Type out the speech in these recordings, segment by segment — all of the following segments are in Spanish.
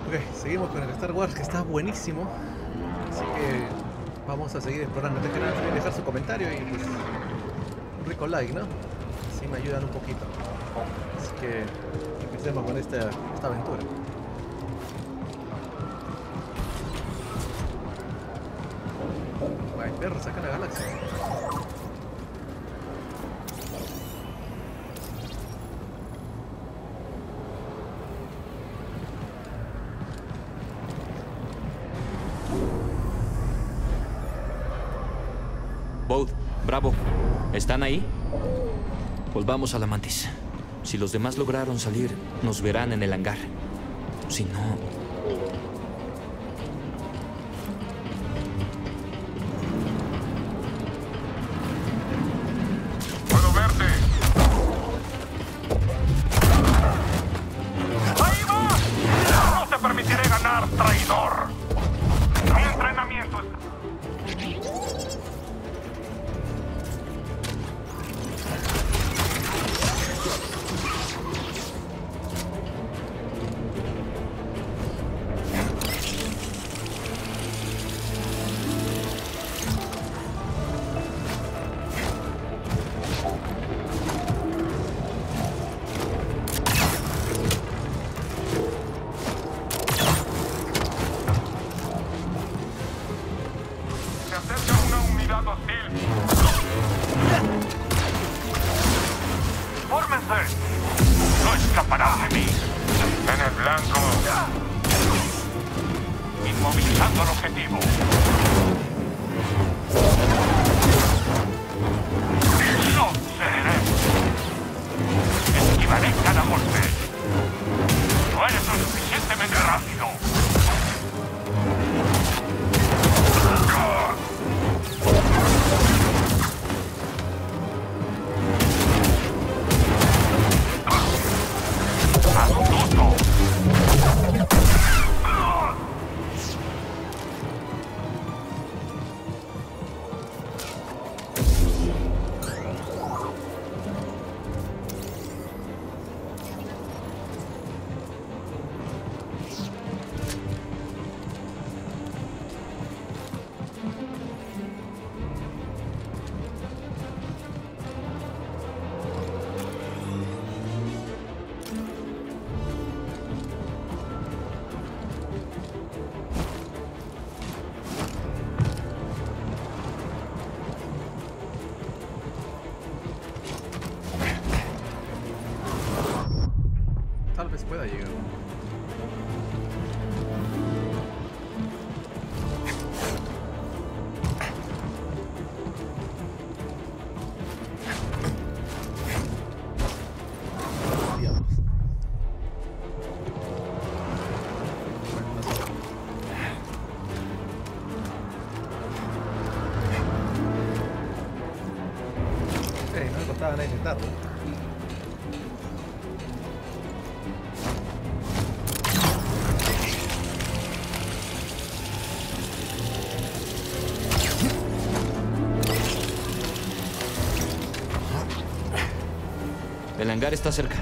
Ok, seguimos con el Star Wars, que está buenísimo. Así que vamos a seguir explorando. Antes que nada, voy a dejar su comentario y pues un rico like, ¿no? Así me ayudan un poquito. Así que empecemos con esta aventura. Hay perros acá en la galaxia. Bode, Bravo, ¿están ahí? Volvamos a la Mantis. Si los demás lograron salir, nos verán en el hangar. Si no... ¡Puedo verte! ¡Ahí va! ¡No te permitiré ganar, traidor! Mi entrenamiento está... Se acerca una unidad hostil. ¡Fórmense! ¡No escaparán de mí! En el blanco. Inmovilizando el objetivo. ¡No cederé! Esquivaré cada golpe. No eres lo suficientemente rápido. Tal vez pueda llegar. Diablos. No me costaba nada intentarlo. El hangar está cerca.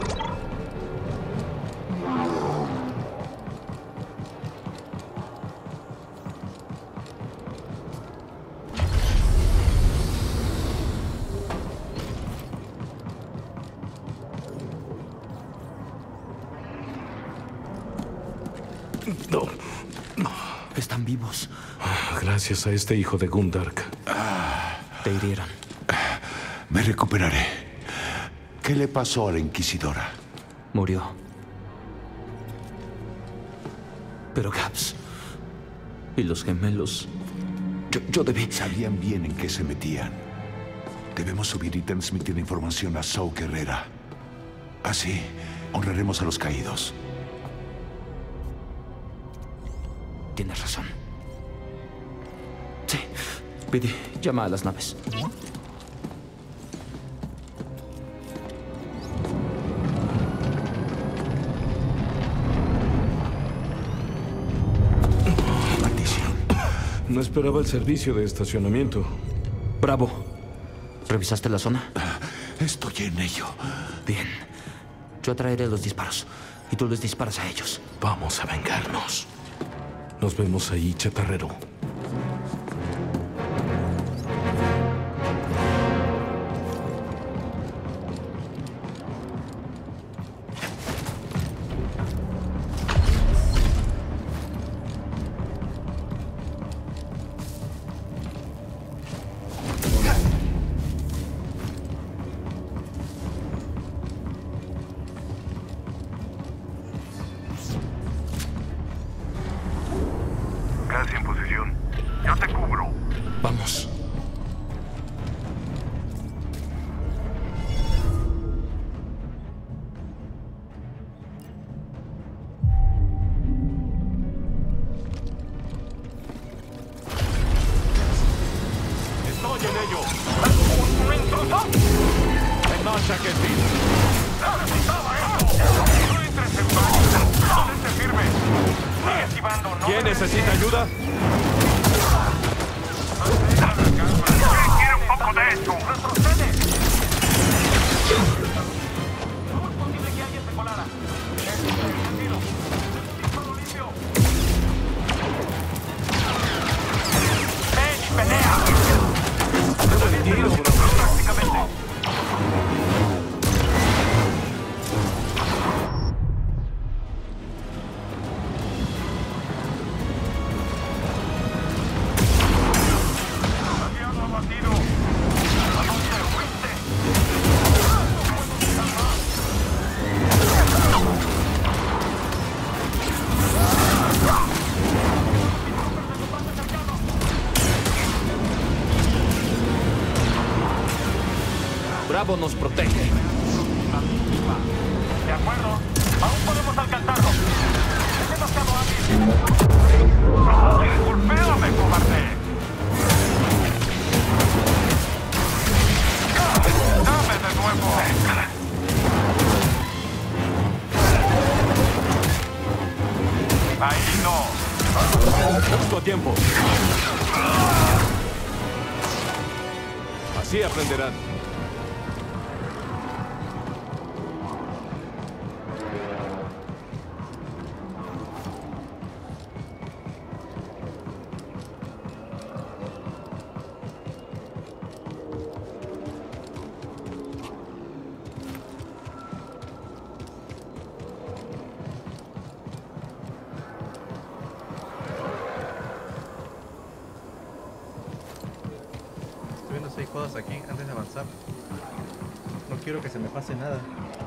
No. Están vivos. Gracias a este hijo de Gundark. Te hirieron. Me recuperaré. ¿Qué le pasó a la Inquisidora? Murió. Pero Gaps y los gemelos... Yo debí... Sabían bien en qué se metían. Debemos subir y transmitir la información a Saw Gerrera. Así, honraremos a los caídos. Tienes razón. Sí. Pidi, llama a las naves. Maldición. No esperaba el servicio de estacionamiento. Bravo. ¿Revisaste la zona? Estoy en ello. Bien. Yo atraeré los disparos. y tú les disparas a ellos. Vamos a vengarnos. Nos vemos ahí, chatarrero. Casi en posición. Yo te cubro. Vamos. Estoy en ello. ¿Un intruso? En marcha, Kentin. ¡Necesitaba eso! No entres en pánico. Mantente firme. Sigue esquivando, ¿no? ¿Quién necesita ayuda? ¿Quiere un poco de esto? ¡Retrocede! ¿Cómo es posible que alguien se colara? Tranquilo. Disparo limpio. ¡Ven y pelea! Prácticamente. Aliado abatido. ¿A dónde huiste? Bravo nos protege. De acuerdo. Aún podemos alcanzarlo. Es demasiado hábil. ¡Golpéame, cobarde! ¡Dame de nuevo! Ahí no. Justo a tiempo. Así aprenderán. Estoy viendo 6 cosas aquí antes de avanzar. No quiero que se me pase nada.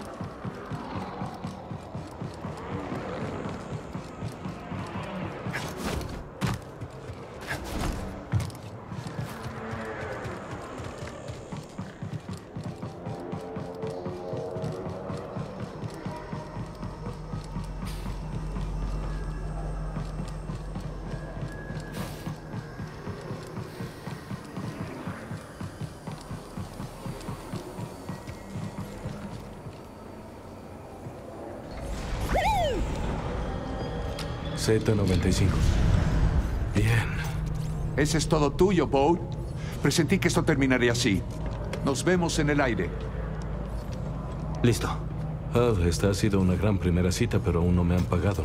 Z-95. Bien. Ese es todo tuyo, Poe. Presentí que esto terminaría así. Nos vemos en el aire. Listo. Esta ha sido una gran primera cita, pero aún no me han pagado.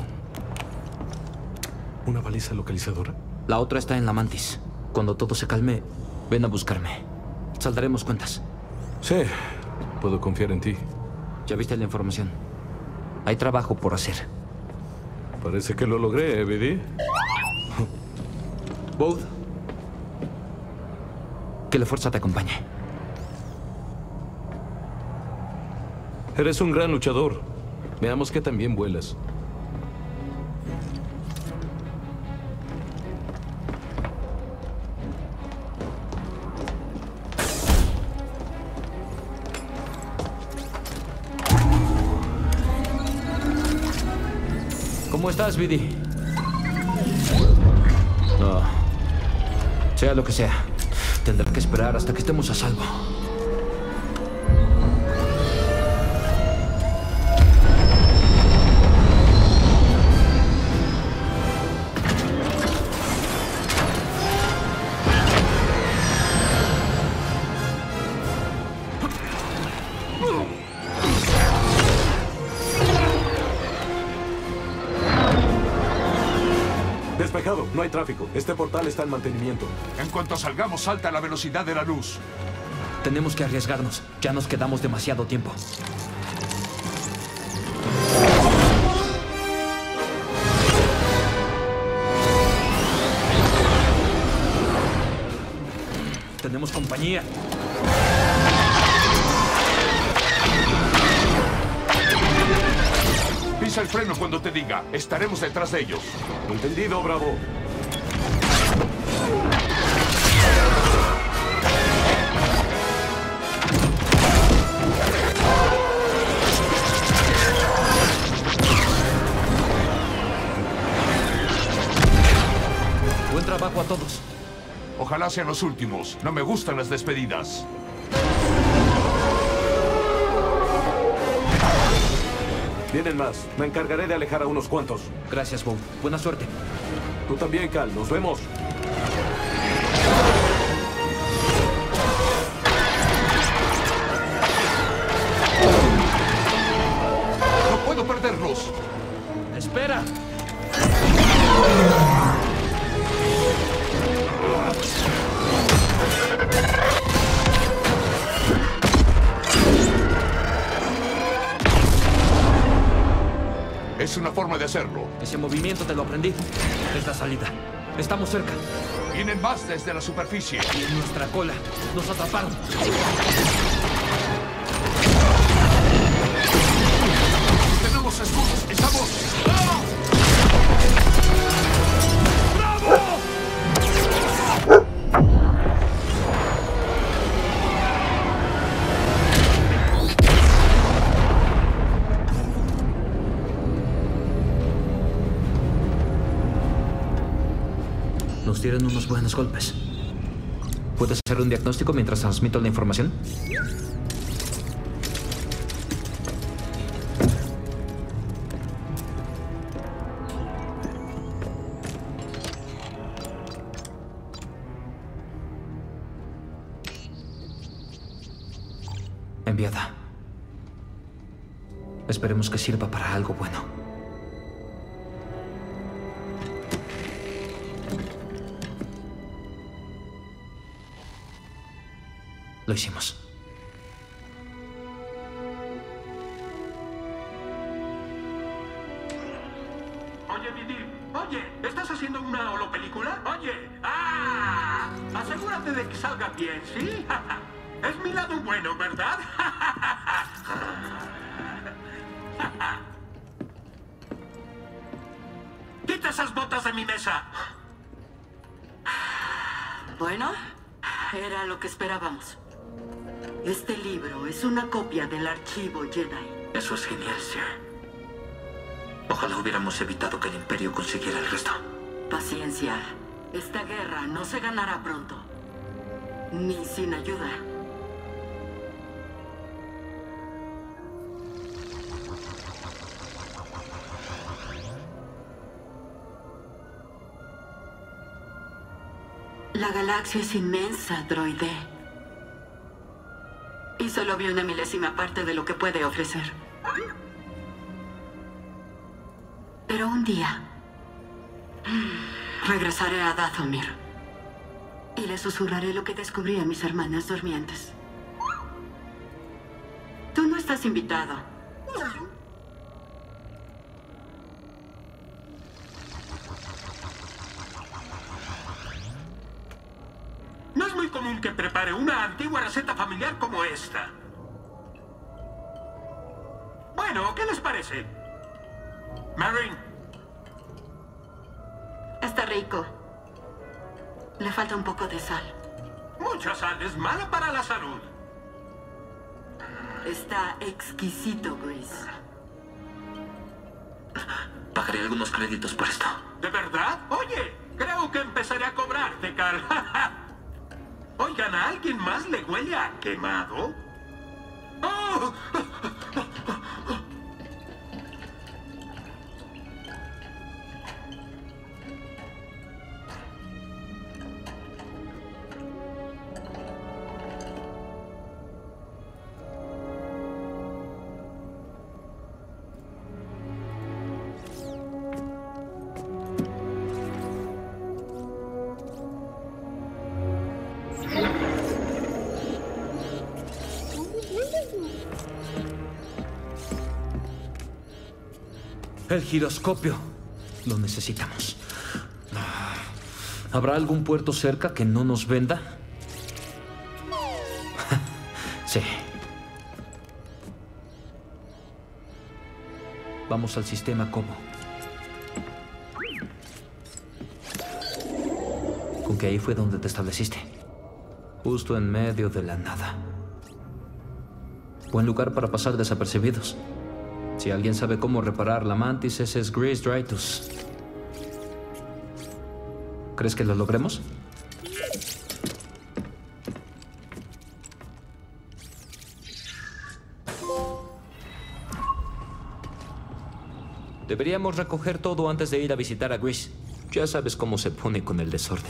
¿Una baliza localizadora? La otra está en la Mantis. Cuando todo se calme, ven a buscarme. Saldaremos cuentas. Sí, puedo confiar en ti. ¿Ya viste la información? Hay trabajo por hacer. Parece que lo logré, BD. Bode. Que la fuerza te acompañe. Eres un gran luchador. Veamos que también vuelas. ¿Cómo estás, Biddy? No. Sea lo que sea, tendré que esperar hasta que estemos a salvo. Despejado, no hay tráfico. Este portal está en mantenimiento. En cuanto salgamos, salta a la velocidad de la luz. Tenemos que arriesgarnos. Ya nos quedamos demasiado tiempo. Tenemos compañía. Pisa el freno cuando te diga. Estaremos detrás de ellos. Entendido, Bravo. Buen trabajo a todos. Ojalá sean los últimos. No me gustan las despedidas. Vienen más. Me encargaré de alejar a unos cuantos. Gracias, Bob. Buena suerte. Tú también, Cal. Nos vemos. ¡No puedo perderlos! ¡Espera! Es una forma de hacerlo. Ese movimiento te lo aprendí. Es la salida. Estamos cerca. Vienen más desde la superficie. Y en nuestra cola. Nos atraparon. Tenemos escudos. ¡Estamos! Nos dieron unos buenos golpes. ¿Puedes hacer un diagnóstico mientras transmito la información? Enviada. Esperemos que sirva para algo bueno. Lo hicimos. Oye, Didi, oye, ¿estás haciendo una holopelícula? Oye, ¡ah! Asegúrate de que salga bien, ¿sí? Es mi lado bueno, ¿verdad? ¡Quita esas botas de mi mesa! Bueno, era lo que esperábamos. Este libro es una copia del archivo Jedi. Eso es genial, Sir. Ojalá hubiéramos evitado que el Imperio consiguiera el resto. Paciencia. Esta guerra no se ganará pronto. Ni sin ayuda. La galaxia es inmensa, droide. Y solo vi una milésima parte de lo que puede ofrecer. Pero un día regresaré a Dathomir y le susurraré lo que descubrí a mis hermanas durmientes. Tú no estás invitado. No es muy común que prepare una antigua receta familiar como esta. Bueno, ¿qué les parece? Marine. Está rico. Le falta un poco de sal. Mucha sal es mala para la salud. Está exquisito, Grease. Pagaré algunos créditos por esto. ¿De verdad? Oye, creo que empezaré a cobrarte, Cal. Oigan, ¿a alguien más le huele a quemado? ¡Oh! El giroscopio. Lo necesitamos. ¿Habrá algún puerto cerca que no nos venda? Sí. Vamos al sistema Cobo. Con que ahí fue donde te estableciste. Justo en medio de la nada. Buen lugar para pasar desapercibidos. Si alguien sabe cómo reparar la mantis, ese es Gris Dritus. ¿Crees que lo logremos? Deberíamos recoger todo antes de ir a visitar a Gris. Ya sabes cómo se pone con el desorden.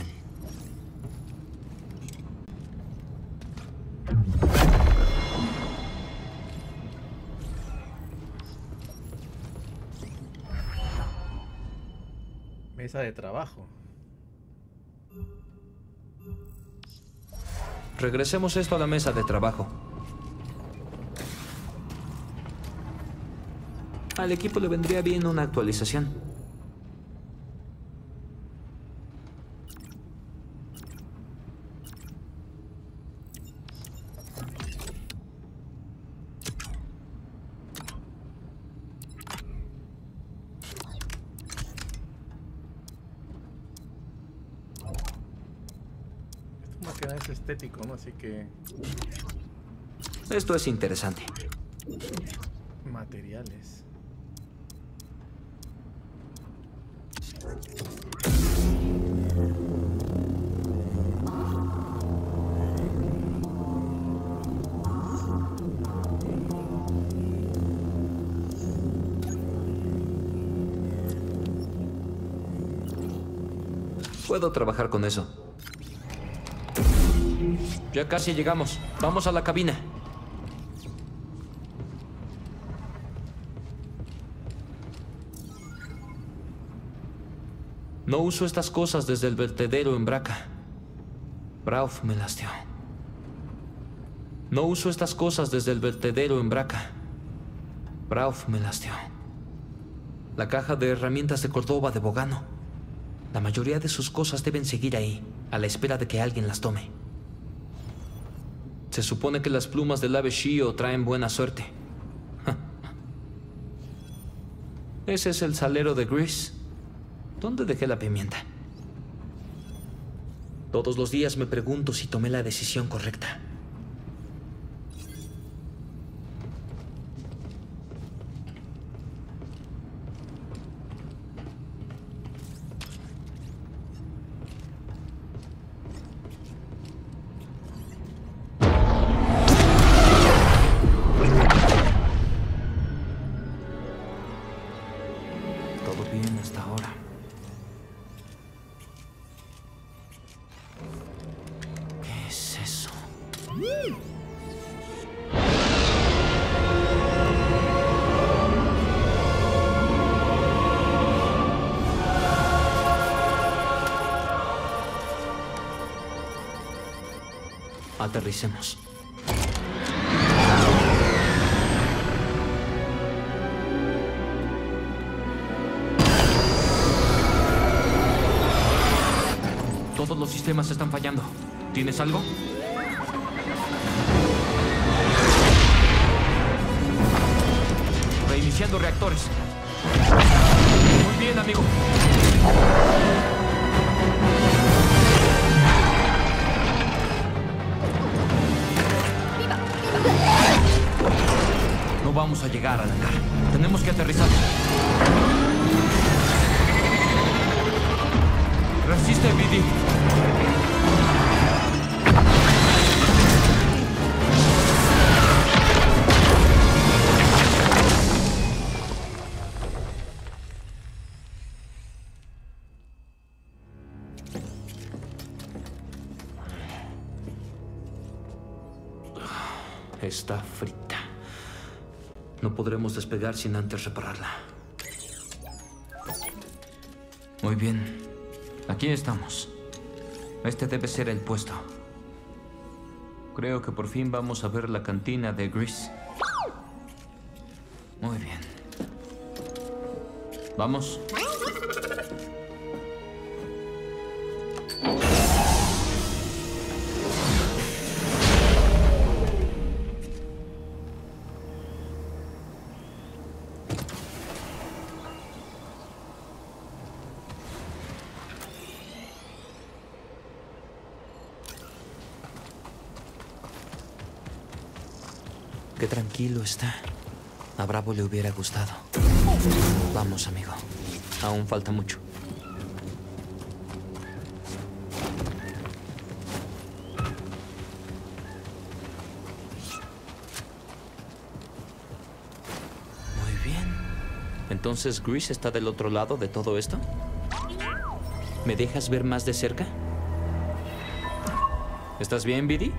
Mesa de trabajo. Regresemos esto a la mesa de trabajo. Al equipo le vendría bien una actualización. Esto más que nada es estético, ¿no? Así que... Esto es interesante. materiales. Puedo trabajar con eso. Ya casi llegamos. Vamos a la cabina. No uso estas cosas desde el vertedero en Braca. Brauf me las dio. No uso estas cosas desde el vertedero en Braca. Brauf me las dio. La caja de herramientas de Córdoba de Bogano. La mayoría de sus cosas deben seguir ahí, a la espera de que alguien las tome. Se supone que las plumas del ave Shio traen buena suerte. Ese es el salero de Gris. ¿Dónde dejé la pimienta? Todos los días me pregunto si tomé la decisión correcta. Todo bien hasta ahora. ¿Qué es eso? Aterricemos. Todos los sistemas están fallando. ¿Tienes algo? Reiniciando reactores. Muy bien, amigo. No vamos a llegar al hangar. Tenemos que aterrizar. Resiste, BD. Está frita. No podremos despegar sin antes repararla. Muy bien. Aquí estamos. Este debe ser el puesto. Creo que por fin vamos a ver la cantina de Gris. Muy bien. Vamos. Qué tranquilo está. A Bravo le hubiera gustado. Vamos, amigo. Aún falta mucho. Muy bien. Entonces, Grease está del otro lado de todo esto. ¿Me dejas ver más de cerca? ¿Estás bien, Biddy?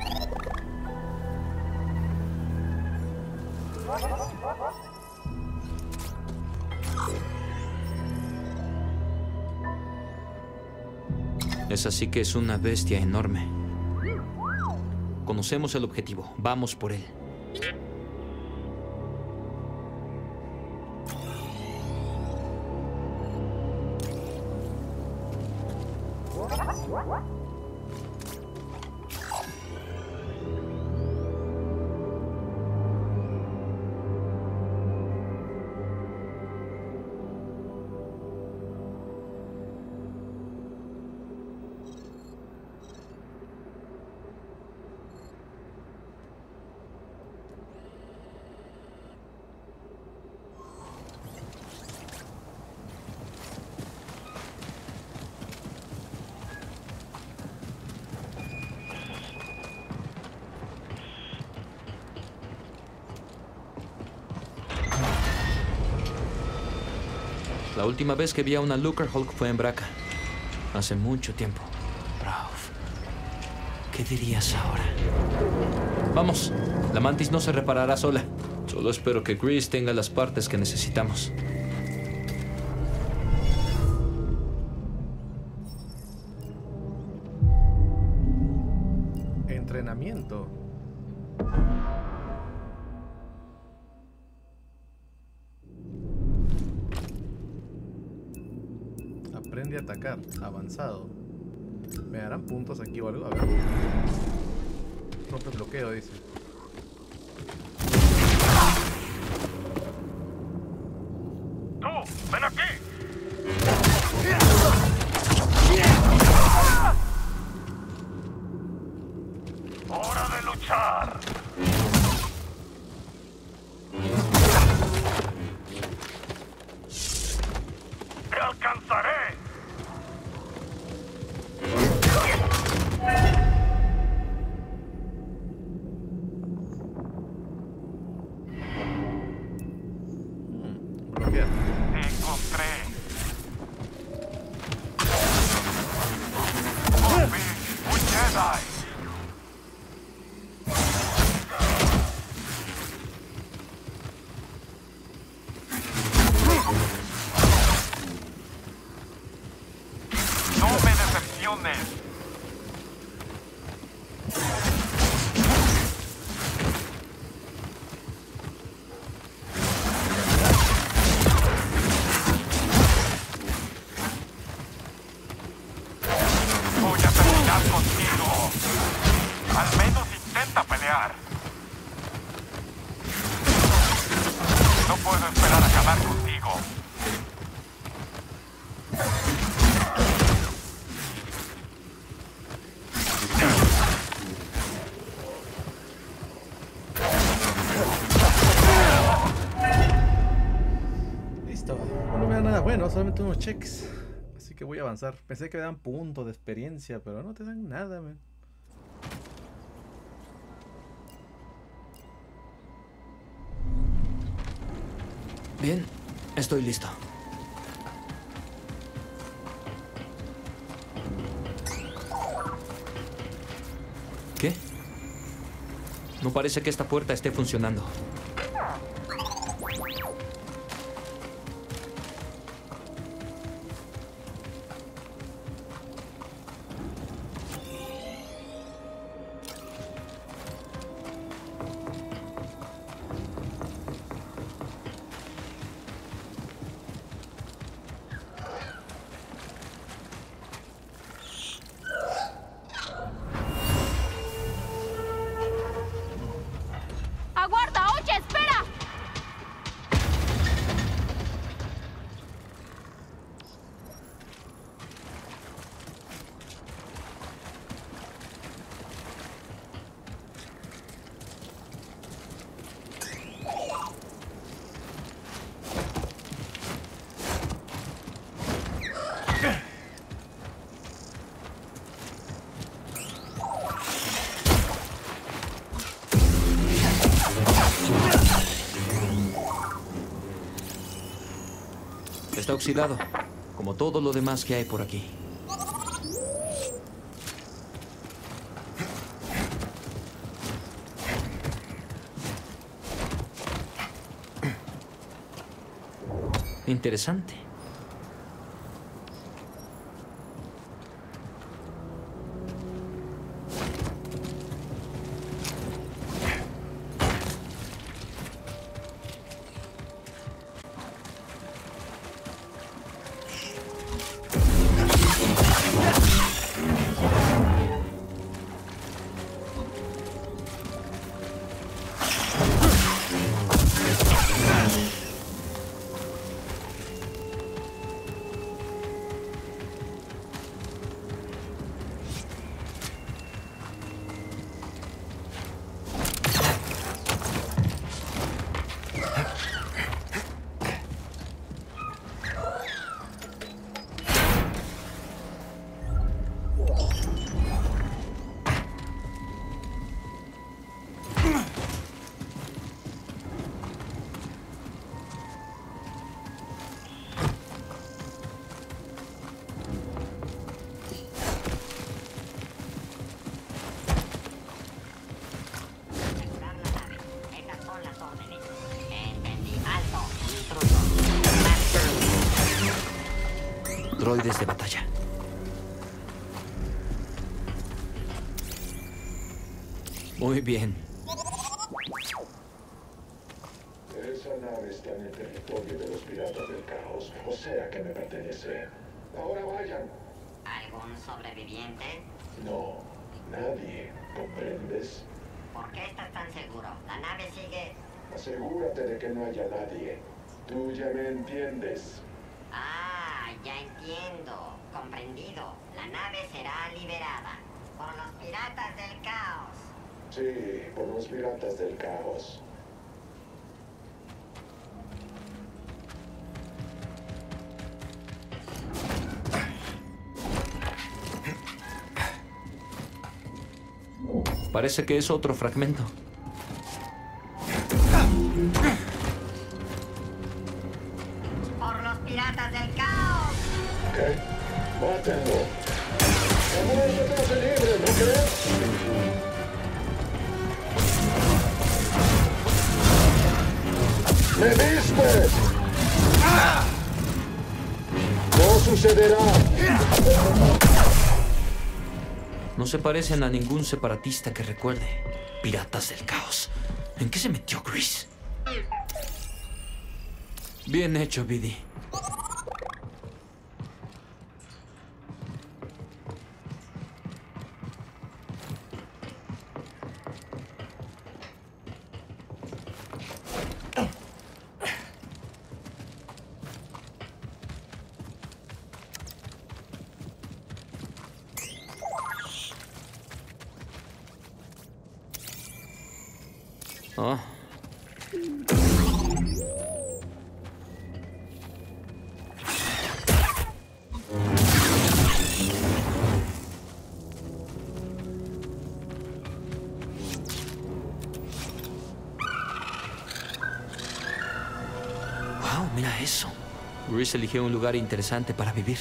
Es así que es una bestia enorme. Conocemos el objetivo. Vamos por él. La última vez que vi a una Lucrehulk fue en Braca. Hace mucho tiempo. Rauf, ¿qué dirías ahora? Vamos, la mantis no se reparará sola. Solo espero que Grease tenga las partes que necesitamos. Entrenamiento. Aprende a atacar. Avanzado. ¿Me darán puntos aquí o algo? A ver. Rompe bloqueo, dice. ¡Tú! ¡Ven aquí! ¡Hora de luchar! ¡Te alcanzaré! Bloquear. ¡Te encontré! ¡Obi! ¡Un Jedi! ¡No me decepciones! Voy a terminar contigo. Al menos intenta pelear. No puedo esperar a acabar contigo. Listo. No me da nada bueno, solamente unos checks. Así que voy a avanzar. Pensé que me dan puntos de experiencia, pero no te dan nada, man. Bien, estoy listo. ¿Qué? No parece que esta puerta esté funcionando. Está oxidado, como todo lo demás que hay por aquí. Interesante. Droides de batalla. Muy bien. Esa nave está en el territorio de los piratas del caos, o sea que me pertenece. Ahora vayan. ¿Algún sobreviviente? No, nadie. ¿Comprendes? ¿Por qué estás tan seguro? La nave sigue... Asegúrate de que no haya nadie. Tú ya me entiendes. Ah, ya entiendo. Comprendido. La nave será liberada. Por los piratas del caos. Sí, por los piratas del caos. Parece que es otro fragmento. Por los piratas del caos. ¿Qué? ¡Mátenlo! ¡Vamos a quedarse libre, ¿no crees? ¡Me viste! ¡No sucederá! No se parecen a ningún separatista que recuerde. Piratas del caos. ¿En qué se metió Grease? Bien hecho, BD. Oh. Wow, mira eso. Grease eligió un lugar interesante para vivir.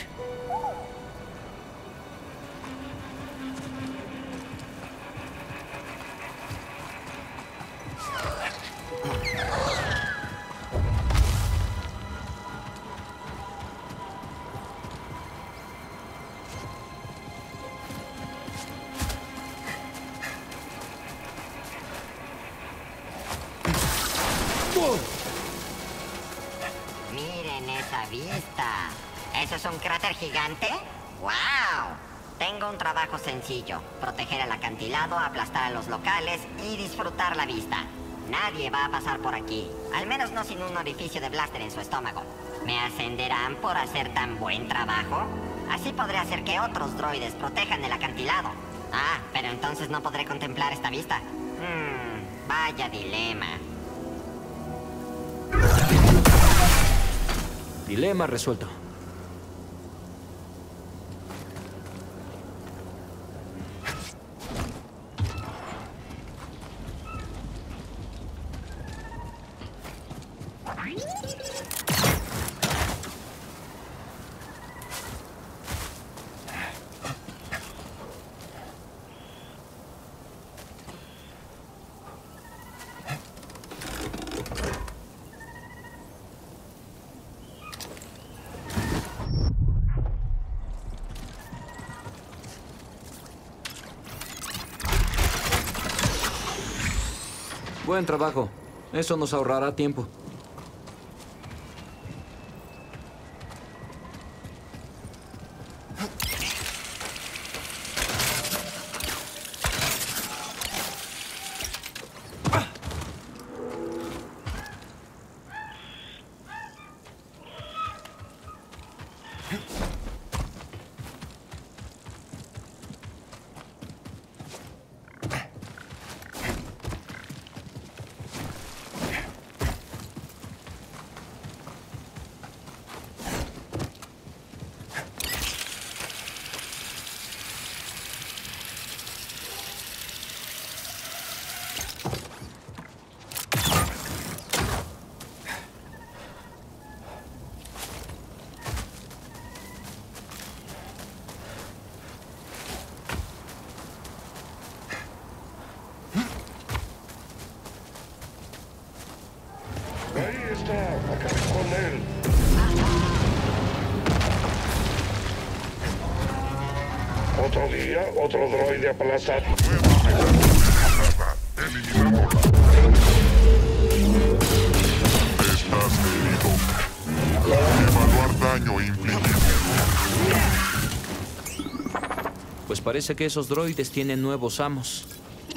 Miren esa vista. ¿Eso es un cráter gigante? ¡Wow! Tengo un trabajo sencillo. Proteger el acantilado, aplastar a los locales y disfrutar la vista. Nadie va a pasar por aquí. Al menos no sin un orificio de blaster en su estómago. ¿Me ascenderán por hacer tan buen trabajo? Así podré hacer que otros droides protejan el acantilado. Ah, pero entonces no podré contemplar esta vista. Vaya dilema. Dilema resuelto. Buen trabajo. Eso nos ahorrará tiempo. Ahí está, acabé con él. Otro día, otro droide aplastado. Eliminémosla. Estás herido. Evaluar daño infligido. Pues parece que esos droides tienen nuevos amos.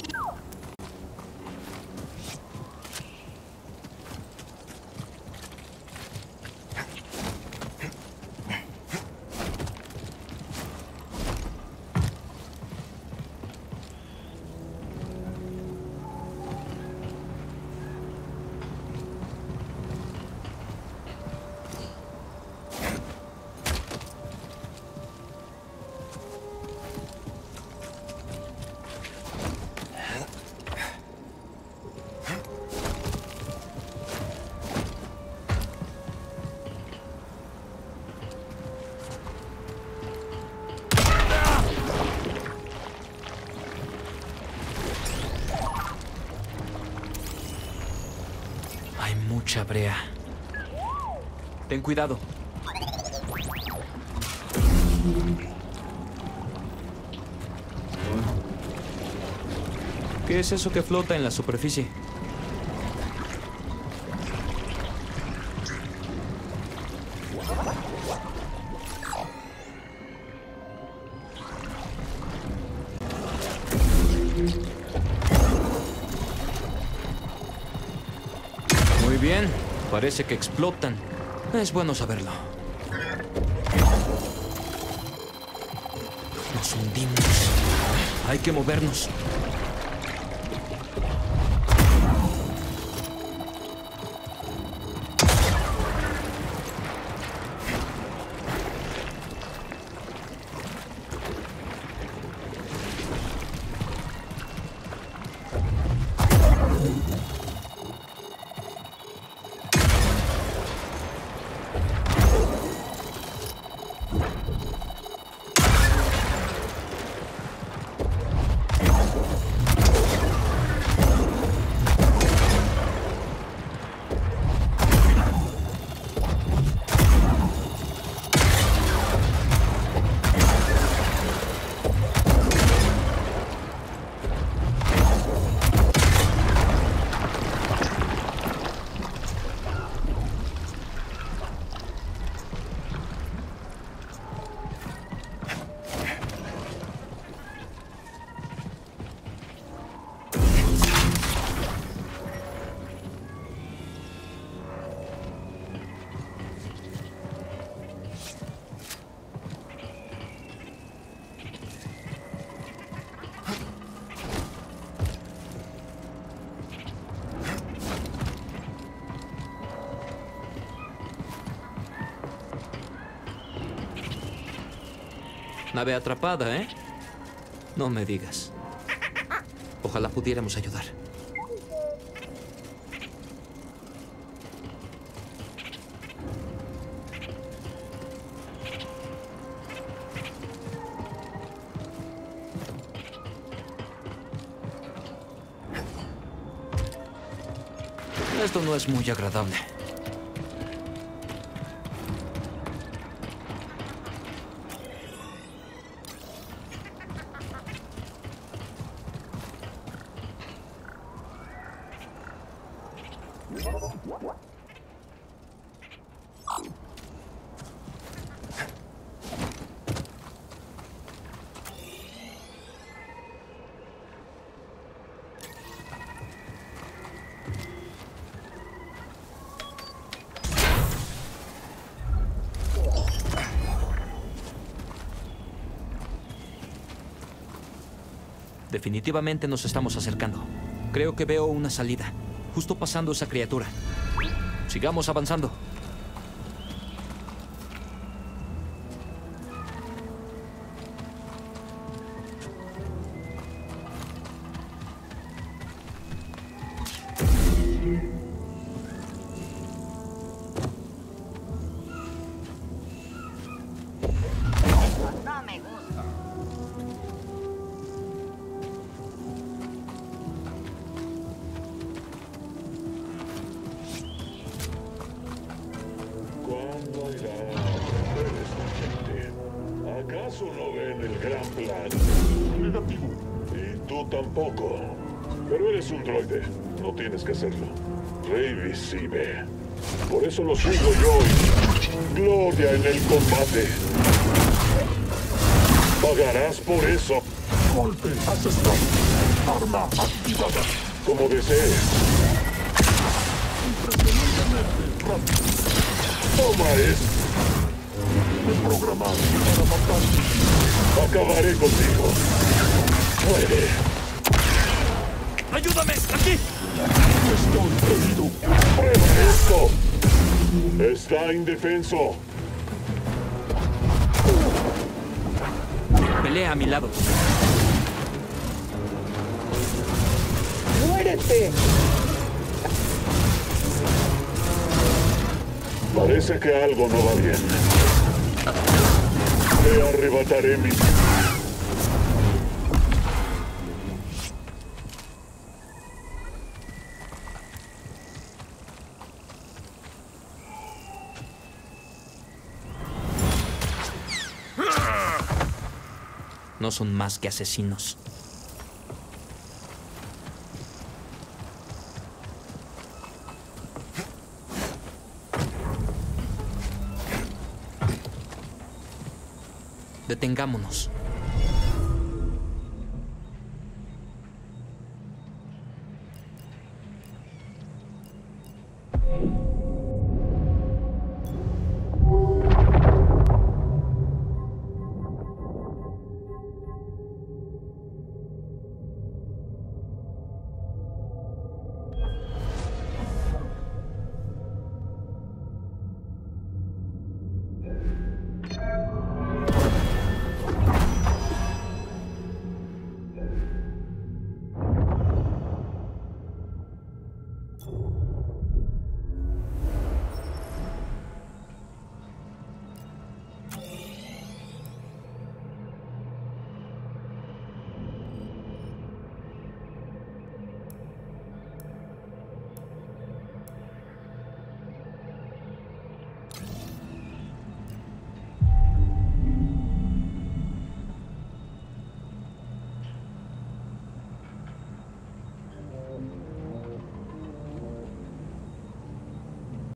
Hay mucha brea. Ten cuidado. ¿Qué es eso que flota en la superficie? Muy bien, parece que explotan. Es bueno saberlo. Nos hundimos. Hay que movernos. Nave atrapada, ¿eh? No me digas. Ojalá pudiéramos ayudar. Esto no es muy agradable. Definitivamente nos estamos acercando. Creo que veo una salida, justo pasando esa criatura. Sigamos avanzando. No me gusta. ¿Cuándo irá a aprender esta gente? ¿Acaso no ven el gran plan? Negativo. Y tú tampoco. Pero eres un droide. No tienes que hacerlo. Rayvis sí ve. Por eso lo sigo yo y gloria en el combate. Pagarás por eso. Golpe asestado. Arma activada. Como desees. Impresionantemente rápido. Toma esto. Me programaron para matar. Acabaré contigo. Muere. ¡Ayúdame! ¡Aquí! Estoy herido. ¡Prueba esto! Está indefenso. Pelea a mi lado. ¡Muérete! Parece que algo no va bien. Le arrebataré mi... No son más que asesinos. Detengámonos.